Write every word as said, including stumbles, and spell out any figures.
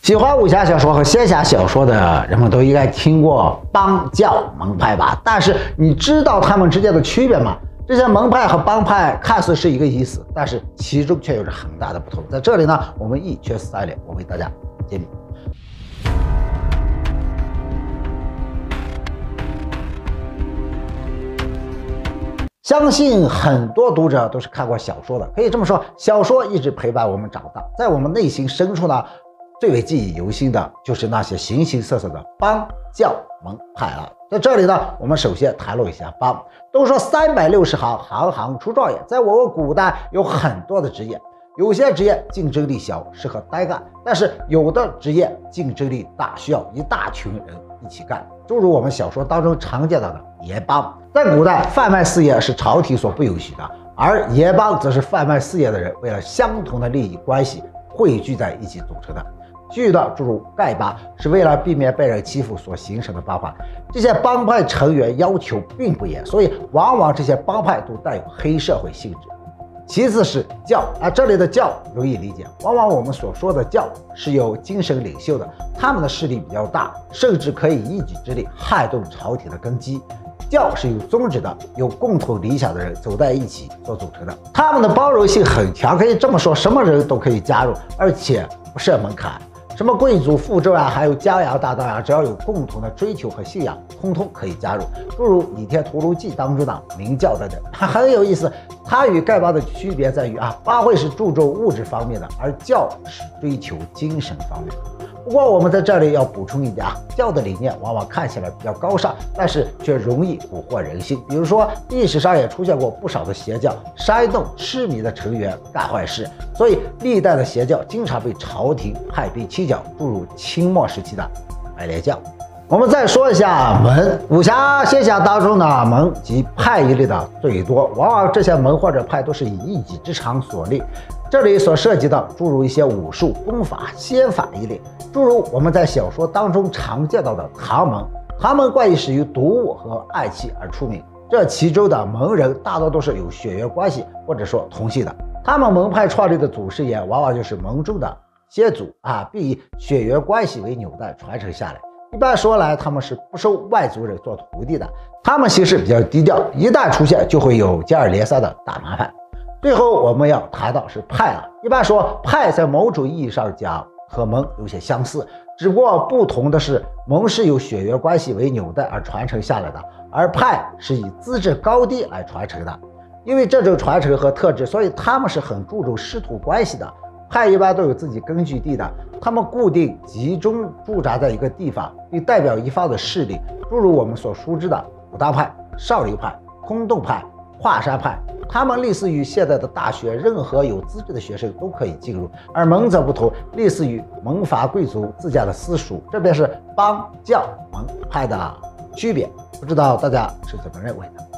喜欢武侠小说和仙侠小说的人们都应该听过帮教门派吧？但是你知道他们之间的区别吗？这些门派和帮派看似是一个意思，但是其中却有着很大的不同。在这里呢，我们一缺三连，我为大家揭秘。相信很多读者都是看过小说的，可以这么说，小说一直陪伴我们长大，在我们内心深处呢，最为记忆犹新的就是那些形形色色的帮教门派了。在这里呢，我们首先谈论一下帮。都说三百六十行，行行出状元，在我国古代有很多的职业，有些职业竞争力小，适合单干，但是有的职业竞争力大，需要一大群人一起干。诸如我们小说当中常见到的盐帮，在古代贩卖事业是朝廷所不允许的，而盐帮则是贩卖事业的人为了相同的利益关系汇聚在一起组成的。其余的诸如丐帮是为了避免被人欺负所形成的帮派，这些帮派成员要求并不严，所以往往这些帮派都带有黑社会性质。其次是教啊，这里的教容易理解，往往我们所说的教是有精神领袖的，他们的势力比较大，甚至可以一己之力撼动朝廷的根基。教是有宗旨的，有共同理想的人走在一起所组成的，他们的包容性很强，可以这么说，什么人都可以加入，而且不设门槛。什么贵族、富州啊，还有江洋大盗啊，只要有共同的追求和信仰，通通可以加入。诸如《倚天屠龙记》当中的明教等等，很有意思。它与丐帮的区别在于啊，帮会是注重物质方面的，而教是追求精神方面的。不过我们在这里要补充一点啊，教的理念往往看起来比较高尚，但是却容易蛊惑人心。比如说历史上也出现过不少的邪教煽动痴迷的成员干坏事，所以历代的邪教经常被朝廷派兵清剿，诸如清末时期的白莲教。我们再说一下门，武侠仙侠当中呢，门及派一类的最多，往往这些门或者派都是以一己之长所立。这里所涉及的诸如一些武术、功法、仙法一类，诸如我们在小说当中常见到的唐门。唐门惯以使用毒物和暗器而出名，这其中的门人大多都是有血缘关系或者说同系的，他们门派创立的祖师爷往往就是门中的先祖啊，并以血缘关系为纽带传承下来。一般说来，他们是不收外族人做徒弟的，他们行事比较低调，一旦出现就会有接二连三的大麻烦。最后我们要谈到是派了，一般说派在某种意义上讲和门有些相似，只不过不同的是，门是由血缘关系为纽带而传承下来的，而派是以资质高低来传承的。因为这种传承和特质，所以他们是很注重师徒关系的。派一般都有自己根据地的，他们固定集中驻扎在一个地方，并代表一方的势力，诸如我们所熟知的武当派、少林派、空洞派、华山派，他们类似于现在的大学，任何有资质的学生都可以进入。而门则不同，类似于门阀贵族自家的私塾，这便是帮教门派的区别。不知道大家是怎么认为的？